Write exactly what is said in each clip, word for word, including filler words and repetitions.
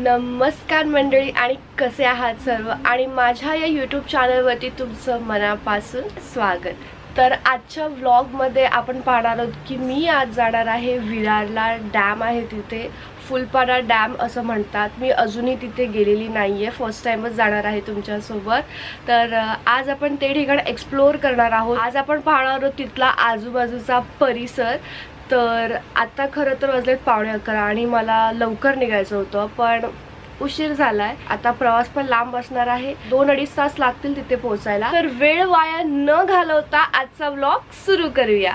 नमस्कार मंडळी आणि कसे आहात सर्व आणि माझ्या या यूट्यूब चॅनलवरती तुमचं मनापासून स्वागत। तर आजच्या व्लॉगमध्ये आपण पाहणार आहोत की मी आज जाणार आहे विरारला। डॅम आहे तिथे, फुलपाडा डॅम असं म्हणतात। मी अजूनही तिथे गेलेली नाहीये, फर्स्ट टाइमच जाणार आहे तुमच्यासोबत। तर आज आपण ते ठिकाण एक्सप्लोर करणार आहोत। आज आपण पाहणार आहोत तिथला आजूबाजूचा परिसर। तर आता खरं तर वाजलेत पावणे अकरा आणि मला लवकर निघायचं होतं, पण उशीर झालाय। आता प्रवास पण लांब असणार आहे, दोन अडीच तास लागतील तिथे पोहोचायला। तर वेळ वाया न घालवता आजचा व्लॉग सुरू करूया।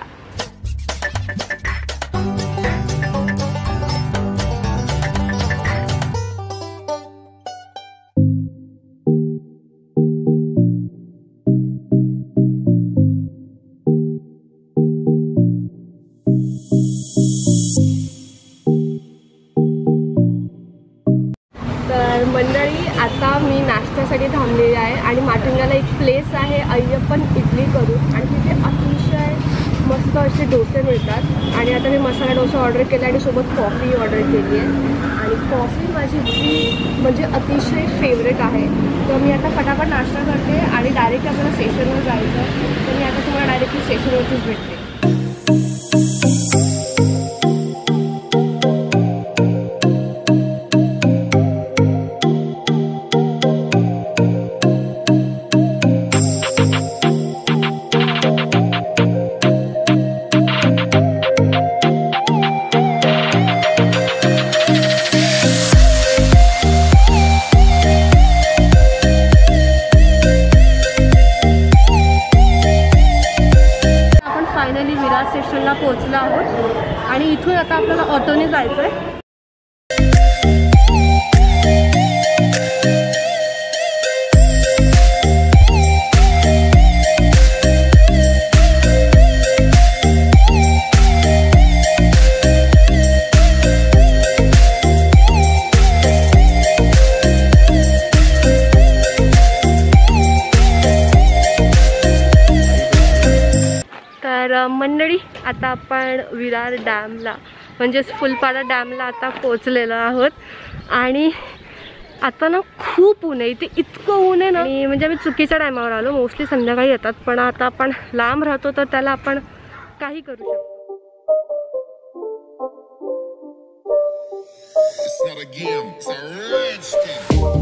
मंडळी आता मी नाश्त्यासाठी थांबलेली आहे आणि माटुंग्याला एक प्लेस आहे अय्यप्पन इडली करून, आणि तिथे अतिशय मस्त असे डोसे मिळतात। आणि आता मी मसाला डोसा ऑर्डर केला आणि सोबत कॉफी ऑर्डर केली आहे। आणि कॉफी माझी इतकी म्हणजे अतिशय फेवरेट आहे। तर मी आता फटाफट नाश्ता करते आणि डायरेक्ट आपल्याला स्टेशनवर जायचं। तर मी आता तुम्हाला डायरेक्टली स्टेशनवरतीच भेटते। विरार स्टेशनला पोहोचलो आहोत आणि इथून आता आपल्याला ऑटोने जायचं आहे। तर मंडळी आता आपण विरार डॅमला म्हणजेच फुलपाडा डॅमला आता पोहोचलेलो आहोत। आणि आता ना खूप ऊन आहे इथे, इतकं ऊन आहे ना। आणि म्हणजे आम्ही चुकीच्या टायमावर आलो, मोस्टली संध्याकाळी येतात, पण आता आपण लांब राहतो तर त्याला आपण काही करू शकतो।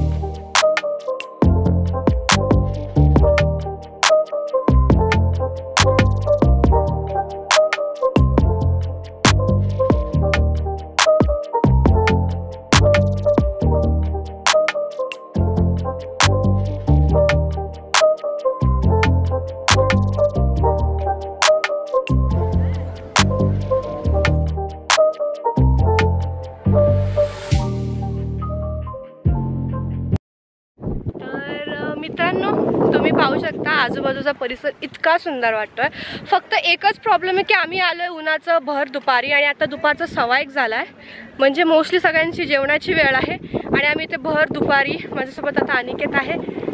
मित्रांनो, तुम्ही पाहू शकता आजूबाजूचा परिसर इतका सुंदर वाटतोय। फक्त एकच प्रॉब्लेम आहे की आम्ही आलोय उन्हाचं भर दुपारी आणि आता दुपारचा सव्वा एक झालाय, म्हणजे मोस्टली सगळ्यांची जेवणाची वेळ आहे आणि आम्ही इथे भर दुपारी, माझ्यासोबत आता अनिकेत आहे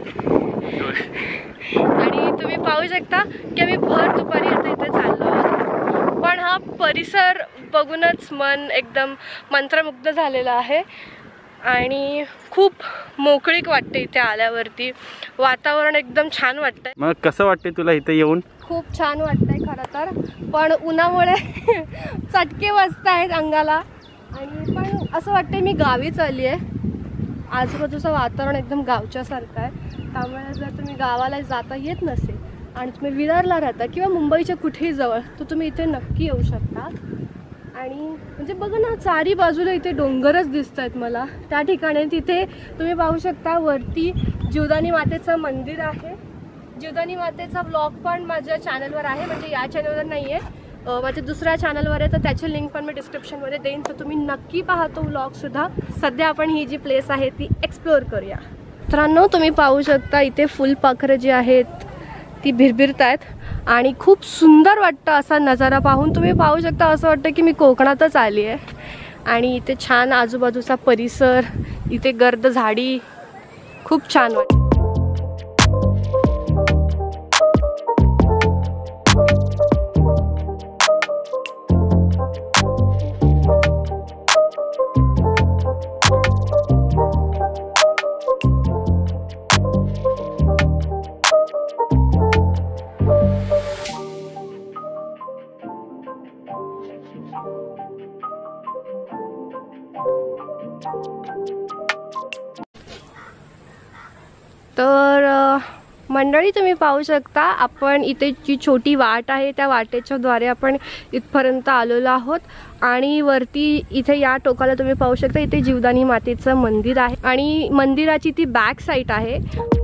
आणि तुम्ही पाहू शकता की आम्ही भर दुपारी आता इथे चाललो आहोत। पण हा परिसर बघूनच मन एकदम मंत्रमुग्ध झालेलं आहे आणि खूप मोकळीक वाटते इथे आल्यावरती। वातावरण एकदम छान वाटतंय। मग कसं वाटतंय तुला इथे येऊन? खूप छान वाटतंय खरं तर, पण उन्हामुळे चटके बसत आहेत अंगाला। आणि पण असं वाटतंय मी गावीच आली आहे। आजूबाजूचं वातावरण एकदम गावच्यासारखं आहे, त्यामुळे जर तुम्ही गावाला जाता येत नसेल आणि तुम्ही विरारला राहता किंवा मुंबईच्या कुठेही जवळ, तर तुम्ही इथे नक्की येऊ शकता। आणि म्हणजे बघा ना, चारी बाजूला इथे डोंगरच दिसत आहेत मला त्या ठिकाणी। तिथे तुम्ही पाहू शकता वरती जीवदानी मातेचं मंदिर आहे। जीवदानी मातेचा ब्लॉग पण माझ्या चॅनलवर आहे, म्हणजे या चॅनलवर नाही आहे, माझ्या दुसऱ्या चॅनलवर आहे, तर त्याची लिंक पण मी डिस्क्रिप्शनमध्ये देईन, तर तुम्ही नक्की पाहा तो व्लॉगसुद्धा। सध्या आपण ही जी प्लेस आहे ती एक्सप्लोअर करूया। मित्रांनो, तुम्ही पाहू शकता इथे फुलपाखरं जी आहेत ती भिरभिरत आहेत आणि खूप सुंदर वाटतं असा नजारा पाहून। तुम्ही पाहू शकता असं वाटतं की मी कोकणातच आली आहे। आणि इथे छान आजूबाजूचा परिसर, इथे गर्द झाडी, खूप छान वाटतं। तर मंडळी तुम्ही पाहू शकता आपण इथे जी छोटी वाट आहे त्या वाटेच्या द्वारे आपण इथपर्यंत आलेलो आहोत आणि वरती इथे या टोकाला तुम्ही पाहू शकता इथे जीवदानी मातेचं मंदिर आहे आणि मंदिराची ती बॅक साईड आहे.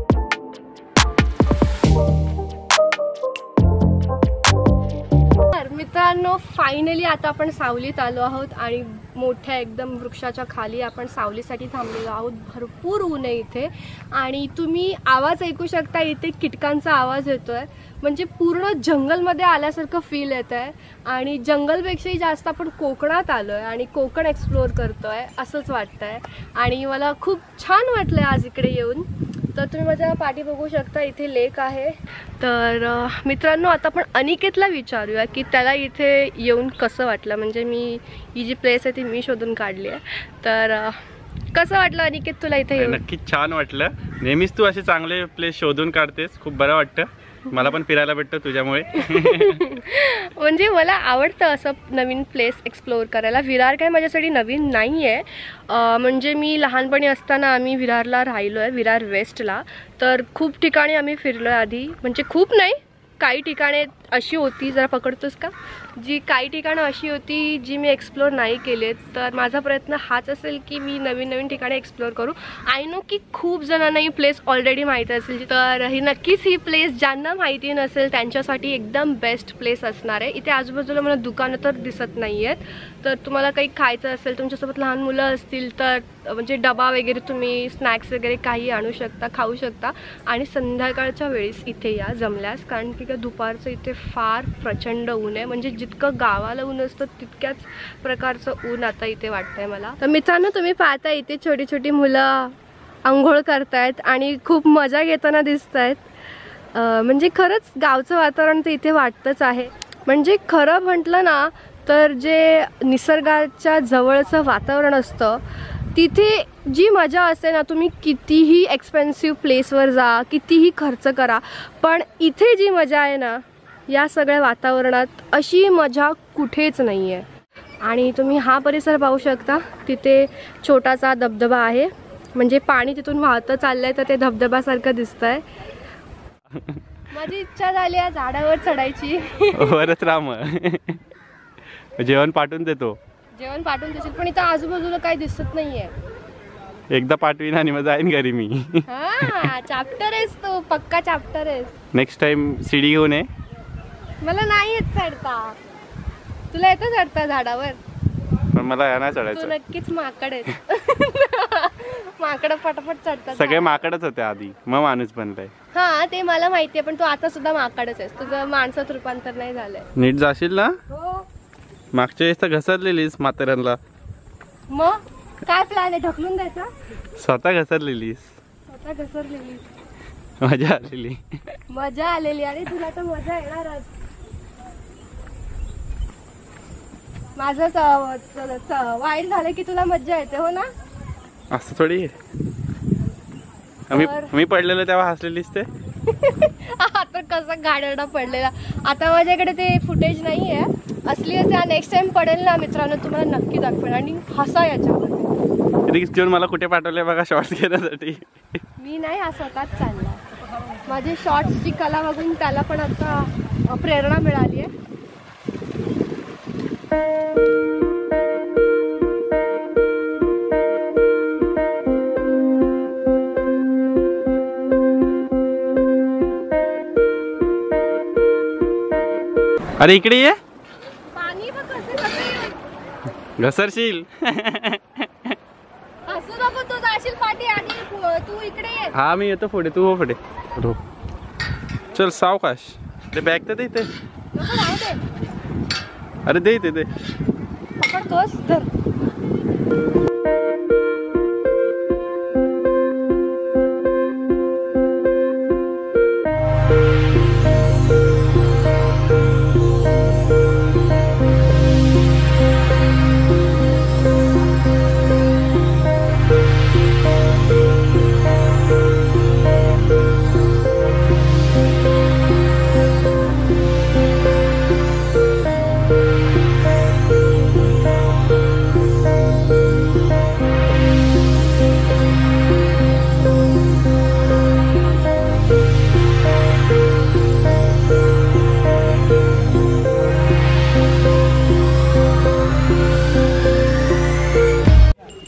मित्रांनो फायनली आता आपण सावलीत आलो आहोत आणि मोठ्या एकदम वृक्षाच्या खाली आपण सावलीसाठी थांबलेलो आहोत. भरपूर ऊन आहे इथे आणि तुम्ही आवाज ऐकू शकता इथे कीटकांचा आवाज येतोय म्हणजे पूर्ण जंगलमध्ये आल्यासारखं फील येत आहे आणि जंगलपेक्षाही जास्त आपण कोकणात आलो आहे आणि कोकण एक्सप्लोअर करतोय असंच वाटतंय आणि मला खूप छान वाटलंय आज इकडे येऊन. तर तुम्ही माझ्या पाठी बघू शकता इथे लेक आहे. तर मित्रांनो आता आपण अनिकेतला विचारूया की त्याला इथे येऊन कसं वाटलं. म्हणजे मी ही जी प्लेस आहे ती मी शोधून काढली आहे. तर कसं वाटलं अनिकेत तुला इथे येऊन? नक्कीच छान वाटलं. नेहमीच तू असे चांगले प्लेस शोधून काढतेस, खूप बरं वाटतं. मला पण फिरायला भेटतं तुझ्यामुळे. म्हणजे मला आवडतं असं नवीन प्लेस एक्सप्लोअर करायला. विरार काय माझ्यासाठी नवीन नाही आहे. म्हणजे मी लहानपणी असताना आम्ही विरारला राहिलो आहे, विरार वेस्टला. तर खूप ठिकाणी आम्ही फिरलो आहे आधी. म्हणजे खूप नाही, काही ठिकाणे अशी होती, जरा पकडतोस का, जी काही ठिकाणं अशी होती जी मी एक्सप्लोअर नाही केलेत. तर माझा प्रयत्न हाच असेल की मी नवीन नवीन ठिकाणे एक्सप्लोअर करू. आय नो की खूप जणांना ही प्लेस ऑलरेडी माहिती असेल, तर ही नक्कीच ही प्लेस ज्यांना माहिती नसेल त्यांच्यासाठी एकदम बेस्ट प्लेस असणार आहे. इथे आजूबाजूला मला दुकानं तर दिसत नाही आहेत. तर तुम्हाला काही खायचं असेल, तुमच्यासोबत लहान मुलं असतील तर म्हणजे डबा वगैरे तुम्ही स्नॅक्स वगैरे काही आणू शकता, खाऊ शकता. आणि संध्याकाळच्या वेळेस इथे या जमल्यास, कारण की दुपारचं इथे फार प्रचंड ऊन आहे. म्हणजे जितकं गावाला ऊन असतं तितक्याच प्रकारचं ऊन आता इथे वाटतंय मला. तर मित्रांनो तुम्ही पाहता इथे छोटी छोटी मुलं आंघोळ करतायत आणि खूप मजा घेताना दिसत आहेत. म्हणजे खरंच गावचं वातावरण तर इथे वाटतंच आहे. म्हणजे खरं म्हटलं ना तर जे निसर्गाच्या जवळचं वातावरण असतं तिथे जी मजा असते ना, तुम्ही कितीही एक्सपेन्सिव्ह प्लेसवर जा, कितीही खर्च करा, पण इथे जी मजा आहे ना या सगळ्या वातावरणात अशी मजा कुठेच नाही आहे. आणि तुम्ही हा परिसर पाहू शकता, तिथे छोटासा धबधबा आहे. म्हणजे पाणी तिथून वाहतं चाललंय तर ते धबधब्यासारखं दिसतंय. माझी इच्छा झाली आहे झाडावर चढायची. वरच राम जेवण पाठवून देतो. जेवण पाठवून देशील पण इथं आजूबाजूला काही दिसत नाहीये. एकदा पाठवीन आणि मग जाईन घरी मी. हा चॅप्टर आहेस तू, पक्का चॅप्टर आहेस. नेक्स्ट टाइम सीडी घेऊन ये. मला नाही येत चढता. तुला येतं चढता झाडावर? पण मला या नाही चढायचं. तू नक्कीच माकड आहेस. माकड पटापट चढतात. सगळे माकडच होते आधी, मग माणूस बनलाय. हा ते मला माहितीये, पण तू आता सुद्धा माकडच आहेस. तुझं माणसात रूपांतर नाही झालंय. नीट जाशील ना? हो. मागच्या वेळेस तर घसरलेलीस म्हाताऱ्यांना. मग काय प्लॅन आहे, ढकलून द्यायचा? स्वतः घसरलेलीस. स्वतः घसरलेली. मजा आलेली. मजा आलेली. अरे तुला तर मजा येणारच. माझं वाईट झालं की तुला मजा येते, हो ना? असं थोडी. मी मी पडलेलो तेव्हा हसलेलीस ते. आता कसा गाडा पडलेला. आता माझ्याकडे ते फुटेज नाही आहे. असली असं नेक्स्ट टाइम पडेल ना मित्रांनो तुम्हाला नक्की दाखवेल आणि हसा याच्यावर. रिक्स घेऊन मला कुठे पाठवले बघा शॉर्ट्स घेण्यासाठी. मी नाही, हा स्वतःच चालला. माझे शॉर्ट्सची कला बघून त्याला पण आता प्रेरणा मिळाली आहे. अरे इकडे ये. पाणी बघ कसं कसं घसरशील. असू नको, तू जाशील पाठी आणि तू इकडे ये. हा मी येतो पुढे, तू हो पुढे. चल सावकाश. ते बॅग तर दे इथे. नको राहू दे. अरे दे इथे दे. पकडतोस धर.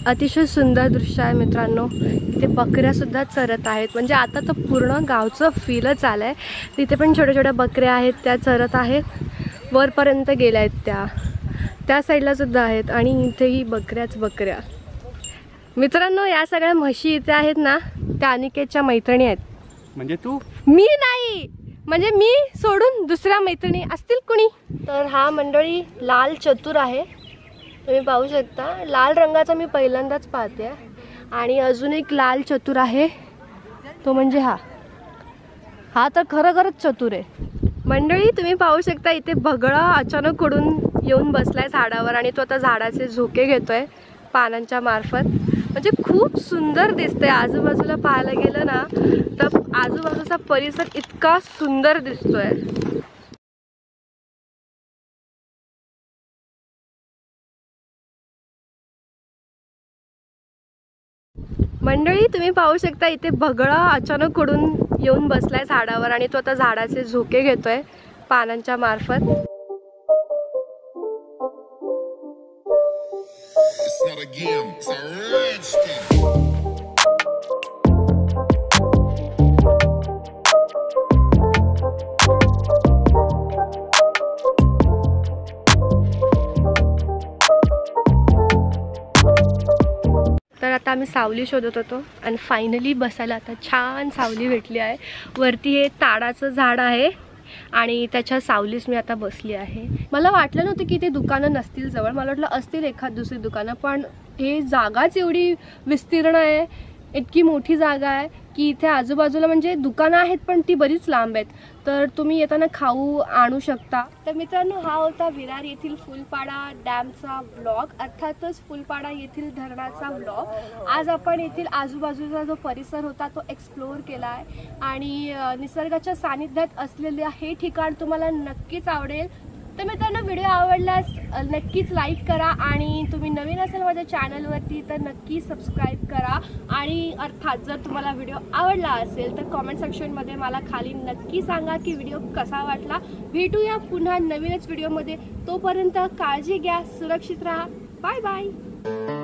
अतिशय सुंदर दृश्य आहे मित्रांनो. इथे बकऱ्या सुद्धा चरत आहेत. म्हणजे आता तर पूर्ण गावचं फीलच आलं आहे. तिथे पण छोट्या छोट्या बकऱ्या आहेत, त्या चरत आहेत. वरपर्यंत गेल्या आहेत त्या त्या साईडला सुद्धा आहेत. आणि इथेही बकऱ्याच बकऱ्या. मित्रांनो, या सगळ्या म्हशी इथे आहेत ना, त्या अनिकेतच्या मैत्रिणी आहेत. म्हणजे तू? मी नाही, म्हणजे मी सोडून दुसऱ्या मैत्रिणी असतील कुणी. तर हा मंडळी लाल चतुर आहे, तुम्ही पाहू शकता. लाल रंगाचा मी पहिल्यांदाच पाहते. आणि अजून एक लाल चतुर आहे, तो म्हणजे हा हा तर खरोखरच चतुर आहे. मंडळी तुम्ही पाहू शकता इथे बगळा अचानक उडून येऊन बसलाय झाडावर आणि तो आता झाडाचे झोके घेतोय पानांच्या मार्फत. म्हणजे खूप सुंदर दिसतंय. आजूबाजूला पाहायला गेलं ना तर आजूबाजूचा परिसर इतका सुंदर दिसतोय. मंडळी तुम्ही पाहू शकता इथे बगळा अचानक उडून येऊन बसलाय झाडावर आणि तो आता झाडाचे झोके घेतोय पानांच्या मार्फत. तर आता आम्ही सावली शोधत होतो आणि फायनली बसायला आता छान सावली भेटली आहे. वरती हे ताडाचं झाड आहे आणि त्याच्या सावलीस मी आता बसली आहे. मला वाटलं नव्हतं की ते दुकानं नसतील जवळ. मला वाटलं असतील एखाद दुसरी दुकानं, पण हे जागाच एवढी विस्तीर्ण आहे, इतकी मोठी जागा आहे की इथे आजूबाजूला म्हणजे दुकानं आहेत पण ती बरीच लांब आहेत. तर तुम्ही येताना खाऊ आणू शकता. तर मित्रांनो, हा होता विरार येथील फुलपाडा डॅमचा व्लॉग, अर्थातच फुलपाडा येथील धरणाचा व्लॉग. आज आपण येथील आजूबाजूचा जो परिसर होता तो एक्सप्लोअर केला आहे आणि निसर्गाच्या सानिध्यात असलेले हे ठिकाण तुम्हाला नक्कीच आवडेल. तर मित्रांनो, व्हिडिओ आवडल्यास नक्कीच लाईक करा आणि तुम्ही नवीन असेल माझ्या चॅनलवरती तर नक्की सबस्क्राईब करा. आणि अर्थात जर तुम्हाला व्हिडिओ आवडला असेल तर कॉमेंट सेक्शनमध्ये मला खाली नक्की सांगा की व्हिडिओ कसा वाटला. भेटूया पुन्हा नवीनच व्हिडिओमध्ये. तोपर्यंत काळजी घ्या, सुरक्षित राहा. Bye bye.